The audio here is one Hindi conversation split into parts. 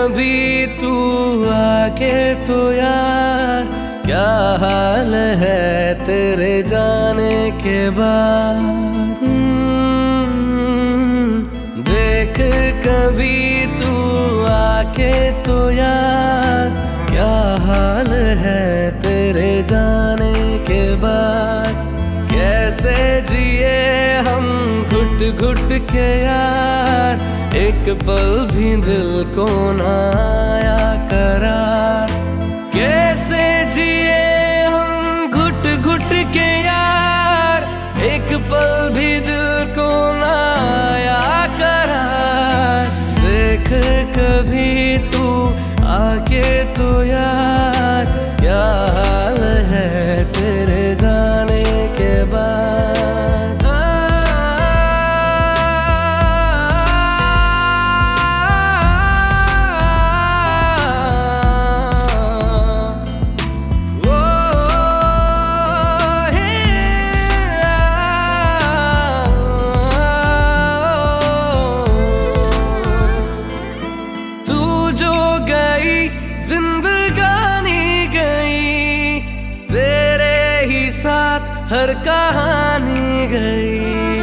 कभी तू आके तो यार, क्या हाल है तेरे जाने के बाद। देख कभी तू आके तो यार, क्या हाल है तेरे जाने के बाद। कैसे जिए हम घुट घुट के यार, एक पल भी दिल को ना आया करार। कैसे जिए हम घुट घुट के यार, एक पल भी दिल को ना आया करार। देख कभी तू आके तो यार, क्या हाल है तेरे जाने के बाद। जिंदगानी गई तेरे ही साथ, हर कहानी गई।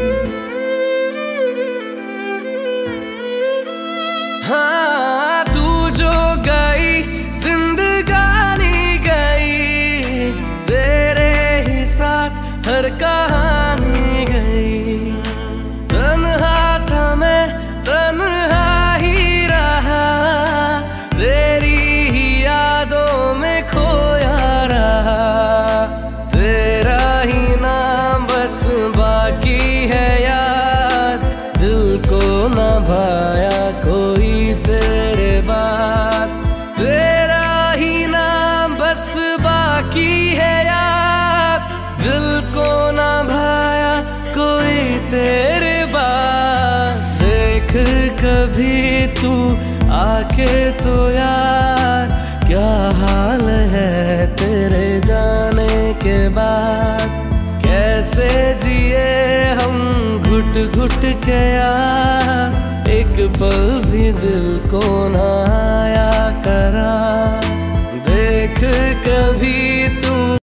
हाँ तू जो गई जिंदगानी गई, तेरे ही साथ हर कहानी गई। तन्हा था मैं तन्हा ही रहा, तेरी ही यादों में खोया रहा। तेरा ही नाम बस बाकी है याद, दिल को न भाया कोई तेरे बात। तेरा ही नाम बस बाकी है याद, दिल को न भाया कोई तेरे बात। देख कभी तू आके तो यार, क्या हाल है तेरे जाने के बाद। कैसे जिए हम घुट घुट के यार, एक पल भी दिल को ना आया करार। देख कभी तू